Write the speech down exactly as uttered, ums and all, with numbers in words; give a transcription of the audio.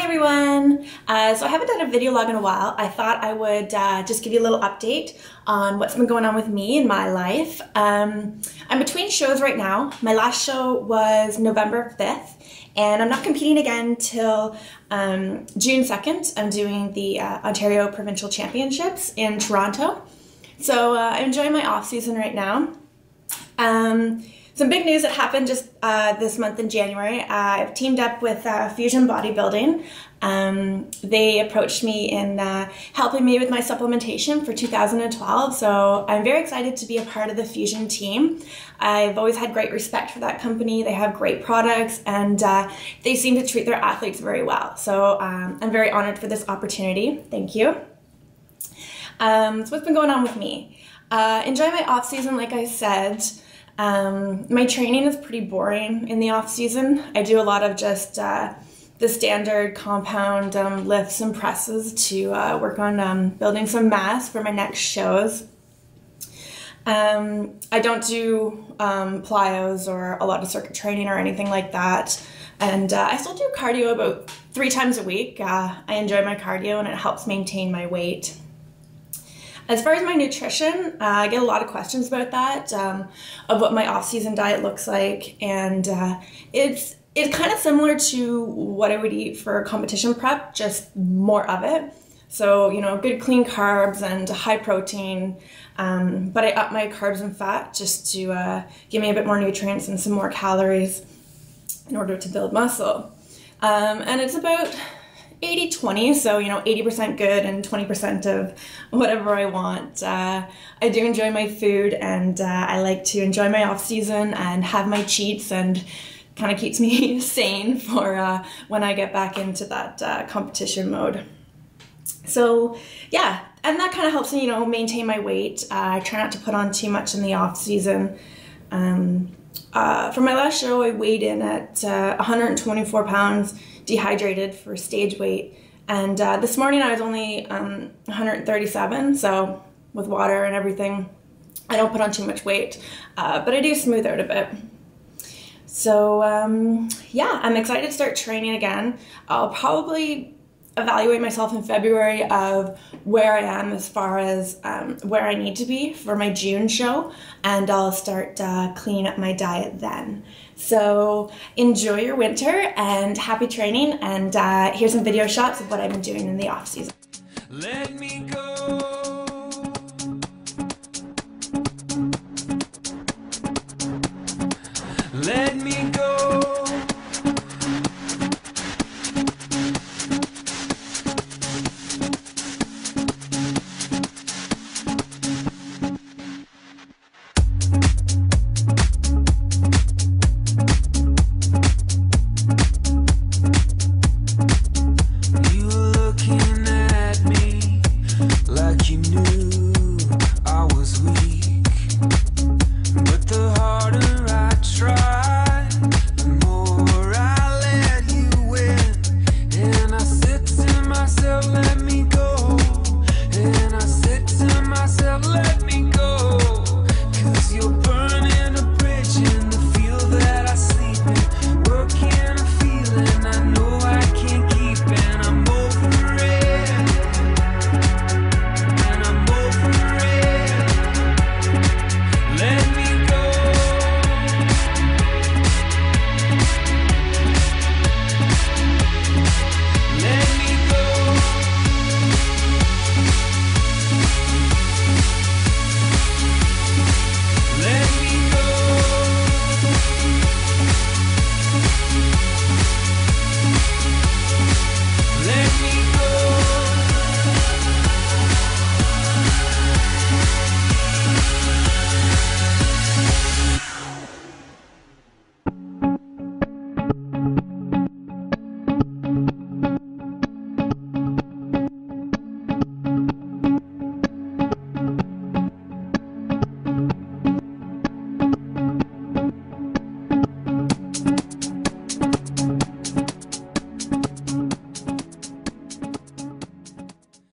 everyone! Uh, so I haven't done a video log in a while. I thought I would uh, just give you a little update on what's been going on with me in my life. Um, I'm between shows right now. My last show was November fifth, and I'm not competing again till um, June second. I'm doing the uh, Ontario Provincial Championships in Toronto. So uh, I'm enjoying my off season right now. Um, Some big news that happened just uh, this month in January. Uh, I've teamed up with uh, Fusion Bodybuilding. Um, they approached me in uh, helping me with my supplementation for two thousand twelve, so I'm very excited to be a part of the Fusion team. I've always had great respect for that company. They have great products, and uh, they seem to treat their athletes very well. So um, I'm very honored for this opportunity. Thank you. Um, so what's been going on with me? Uh, enjoy my off season, like I said. Um, my training is pretty boring in the off season. I do a lot of just uh, the standard compound um, lifts and presses to uh, work on um, building some mass for my next shows. Um, I don't do um, plyos or a lot of circuit training or anything like that. And uh, I still do cardio about three times a week. Uh, I enjoy my cardio and it helps maintain my weight. As far as my nutrition, uh, I get a lot of questions about that, um, of what my off-season diet looks like, and uh, it's it's kind of similar to what I would eat for competition prep, just more of it. So, you know, good clean carbs and high protein, um, but I up my carbs and fat just to uh, give me a bit more nutrients and some more calories in order to build muscle. Um, and it's about eighty twenty, so you know, eighty percent good and twenty percent of whatever I want. Uh, I do enjoy my food, and uh, I like to enjoy my off season and have my cheats, and kind of keeps me sane for uh, when I get back into that uh, competition mode. So yeah, and that kind of helps me, you know, maintain my weight. Uh, I try not to put on too much in the off season. Um, uh, for my last show, I weighed in at uh, one hundred twenty-four pounds. Dehydrated for stage weight, and uh, this morning I was only um, one hundred thirty-seven, so with water and everything I don't put on too much weight, uh, but I do smooth out a bit. So um, yeah, I'm excited to start training again. I'll probably evaluate myself in February of where I am as far as um, where I need to be for my June show, and I'll start uh, cleaning up my diet then. So enjoy your winter and happy training, and uh, here's some video shots of what I've been doing in the off season. Let me go.